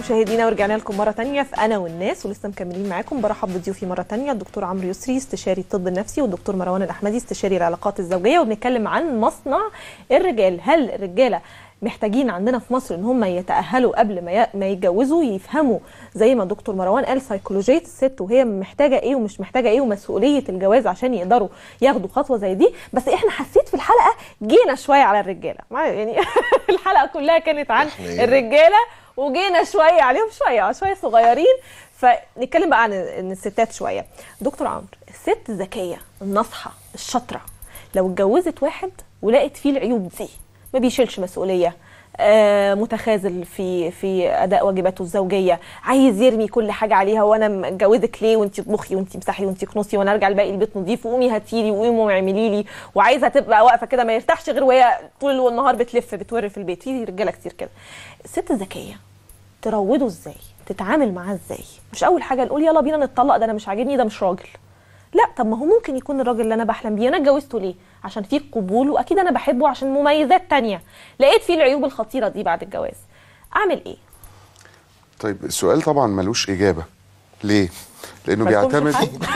مشاهدينا ورجعنا لكم مره ثانيه في انا والناس، ولسه مكملين معاكم. برحب بضيوفي مره ثانيه الدكتور عمرو يسري استشاري الطب النفسي، والدكتور مروان الاحمدي استشاري العلاقات الزوجيه، وبنتكلم عن مصنع الرجال. هل الرجاله محتاجين عندنا في مصر ان هم يتاهلوا قبل ما يتجوزوا، يفهموا زي ما دكتور مروان قال سيكولوجيه الست وهي محتاجه ايه ومش محتاجه ايه ومسؤوليه الجواز عشان يقدروا ياخدوا خطوه زي دي؟ بس احنا حسيت في الحلقه جينا شويه على الرجاله، يعني الحلقه كلها كانت عن الرجاله وجينا شويه عليهم، شويه صغيرين. فنتكلم بقى عن الستات شويه. دكتور عمرو، الست الذكيه الناصحه الشاطره لو اتجوزت واحد ولقت فيه العيوب دي، ما بيشيلش مسؤوليه، متخاذل في اداء واجباته الزوجيه، عايز يرمي كل حاجه عليها، وانا متجوزك ليه وانت تطبخي وانت مسحي وانت كنسي وانا ارجع الباقي البيت نظيف، وقومي هاتيلي وقومي اعملي لي، وعايزه تبقى واقفه كده ما يرتاحش غير وهي طول النهار بتور في البيت. في رجاله كتير كده. الست الذكيه تروضه ازاي؟ تتعامل معاه ازاي؟ مش اول حاجه نقول يلا بينا نتطلق، ده انا مش عاجبني، ده مش راجل. لا، طب ما هو ممكن يكون الراجل اللي انا بحلم بيه انا اتجوزته ليه؟ عشان فيه قبول، واكيد انا بحبه عشان مميزات تانية، لقيت فيه العيوب الخطيره دي بعد الجواز، اعمل ايه؟ طيب السؤال طبعا ملوش اجابه. ليه؟ لانه بيعتمد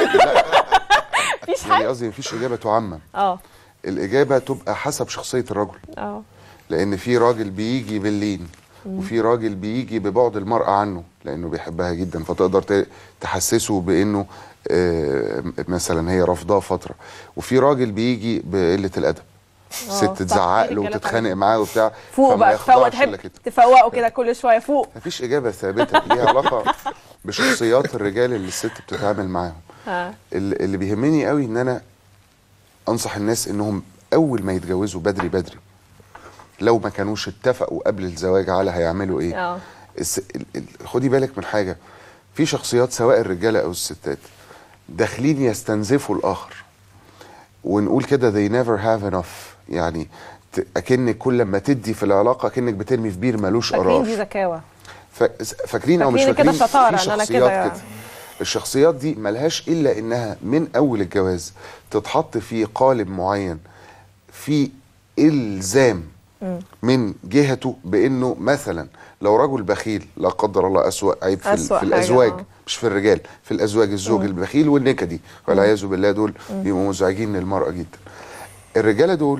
مفيش حاجه، قصدي مفيش اجابه تعمم. الاجابه تبقى حسب شخصيه الرجل. لان في راجل بيجي باللين، وفي راجل بيجي ببعد المرأة عنه لانه بيحبها جدا، فتقدر تحسسه بانه مثلا هي رافضاه فتره، وفي راجل بيجي بقله الادب، ست تزعق له وتتخانق معاه وبتاع، فوق بقى تحب تفوقه كده كل شويه فوق. مفيش اجابه ثابته، ليها علاقه بشخصيات الرجال اللي الست بتتعامل معاهم. اللي بيهمني قوي ان انا انصح الناس انهم اول ما يتجوزوا بدري لو ما كانوش اتفقوا قبل الزواج على هيعملوا ايه. خدي بالك من حاجه، في شخصيات سواء الرجاله او الستات داخلين يستنزفوا الاخر، ونقول كده they never have enough، يعني اكنك كل ما تدي في العلاقه اكنك بترمي في بير ملوش قرار. فاكرين دي ذكاوه، فاكرين او مش فاكرين كده شطاره. انا كده الشخصيات دي ملهاش الا انها من اول الجواز تتحط في قالب معين، في الزام من جهته بانه مثلا لو رجل بخيل لا قدر الله، اسوأ عيب في الازواج، مش في الرجال، في الازواج الزوج البخيل والنكدي والعياذ بالله، دول بيبقوا مزعجين للمرأة جدا. الرجاله دول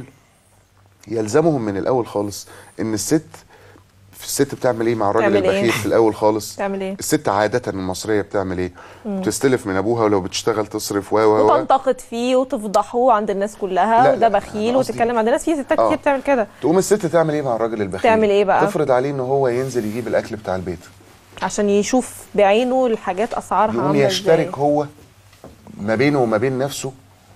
يلزمهم من الاول خالص ان الست بتعمل ايه مع الراجل البخيل في الاول خالص؟ تعمل ايه؟ الست عاده المصريه بتعمل ايه؟ بتستلف من ابوها، ولو بتشتغل تصرف وتنتقد فيه وتفضحه عند الناس كلها، وده بخيل، وتتكلم عند الناس. في ستات كتير بتعمل كده. تقوم الست تعمل ايه مع الراجل البخيل؟ تعمل ايه بقى؟ تفرض عليه ان هو ينزل يجيب الاكل بتاع البيت عشان يشوف بعينه الحاجات اسعارها عامله ازاي، يشترك هو ما بينه وما بين نفسه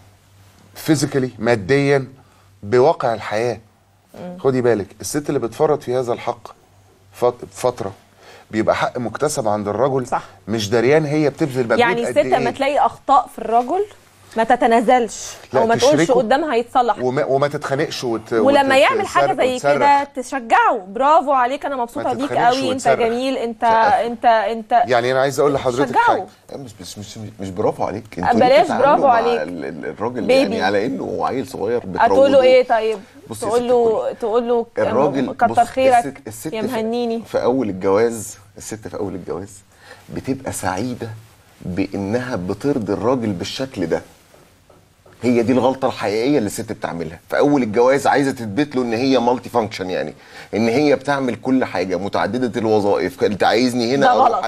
فيزيكالي ماديا بواقع الحياه. خدي بالك، الست اللي بتفرط في هذا الحق فتره بيبقى حق مكتسب عند الرجل، صح. مش دريان هي بتبذل مجهود يعني الست لما تلاقي اخطاء في الرجل ما تتنازلش او ما تقولش قدامها هيتصلح، وما تتخانقش ولما يعمل حاجه زي كده تشجعه، برافو عليك، انا مبسوطه بيك قوي، انت جميل، انت يعني انا عايز اقول لحضرتك حاجه، مش برافو عليك، انت بلاش برافو عليك الراجل بيبي. يعني على انه عيل صغير بتروضه. هتقول له ايه طيب؟ تقول له الراجل كتر خيرك يا مهنيني. في اول الجواز الست في اول الجواز بتبقى سعيده بانها بترضي الراجل بالشكل ده. هي دي الغلطه الحقيقيه اللي الست بتعملها في اول الجواز، عايزه تثبت له ان هي مالتي فانكشن، يعني ان هي بتعمل كل حاجه، متعدده الوظائف، انت عايزني هنا ده غلط.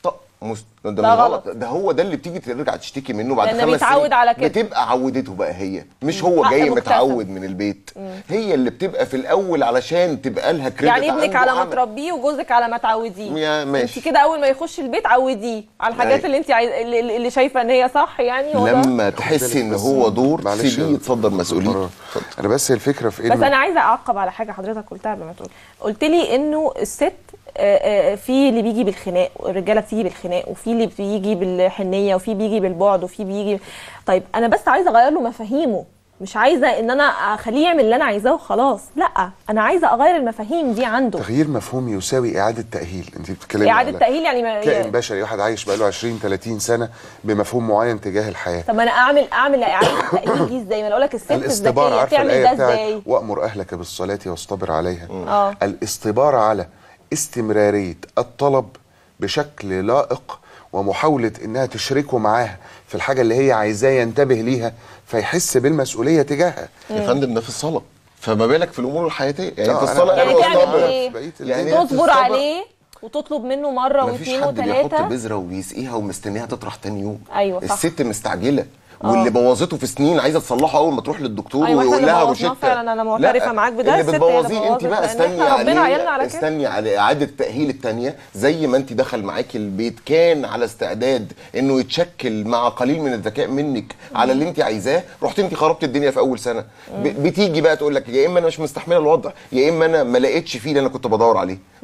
ده غلط. ده هو ده اللي بتيجي ترجع تشتكي منه بعد 5 سنين، على كده بتبقى عودته بقى، هي مش هو جاي متعود من البيت. هي اللي بتبقى في الاول علشان تبقى لها كريدت، يعني ابنك على ما تربيه وجوزك على ما تعوديه. انت كده اول ما يخش البيت عوديه على الحاجات اللي انت اللي شايفه ان هي صح، يعني لما تحسي ان هو دور سيبيه يتصدر مسؤوليته. انا بس الفكره في بس انا عايزه اعقب على حاجه حضرتك قلتها قبل ما تقول. قلت لي انه الست في اللي بيجي بالخناق، الرجاله بتيجي بالخناق، وفي اللي بيجي بالحنيه، وفي بيجي بالبعد، وفي بيجي. طيب انا بس عايزه اغير له مفاهيمه، مش عايزه ان انا اخليه يعمل اللي انا عايزاه وخلاص، لا، انا عايزه اغير المفاهيم دي عنده. تغيير مفهوم يساوي اعاده تاهيل. انت بتتكلمي اعاده تاهيل، يعني كائن بشري واحد عايش بقاله 20 30 سنه بمفهوم معين تجاه الحياه. طب انا اعمل اعاده التاهيل دي ازاي؟ ما انا اقول لك الست الذكيه تعمل ده ازاي؟ وامر اهلك بالصلاه واصطبر عليها. الاصطبار على استمراريه الطلب بشكل لائق، ومحاولة انها تشركه معاها في الحاجة اللي هي عايزاه ينتبه ليها فيحس بالمسؤولية تجاهها. يا فندم ده في الصلاه، فما بالك في الامور الحياتيه؟ يعني في أنا- الصلاه يعني أنا تعمل بصطبر. ايه؟ يعني تصبر عليه وتطلب منه مره مفيش واثنين حد بيحط وثلاثه. بذره وبيسقيها ومستنيها تطرح تاني يوم. أيوة صح. الست مستعجله، واللي بوظته في سنين عايزه تصلحه اول ما تروح للدكتور أيوة، إحنا ويقول اللي لها بوظناه روشته. فعلا، أنا معترفة لا، معاك بده، اللي الست هي اللي بتبوظيه انت بوظت، بقى لأن استني إحنا ربنا عيالنا عليه، على كده. استني على اعاده تاهيل الثانيه. زي ما انت دخل معاكي البيت كان على استعداد انه يتشكل مع قليل من الذكاء منك على اللي انت عايزاه، رحت انت خربت الدنيا في اول سنه. بتيجي بقى تقول لك يا اما انا مش مستحمله الوضع، يا اما انا ما لقيتش فيه اللي انا كنت بدور عليه.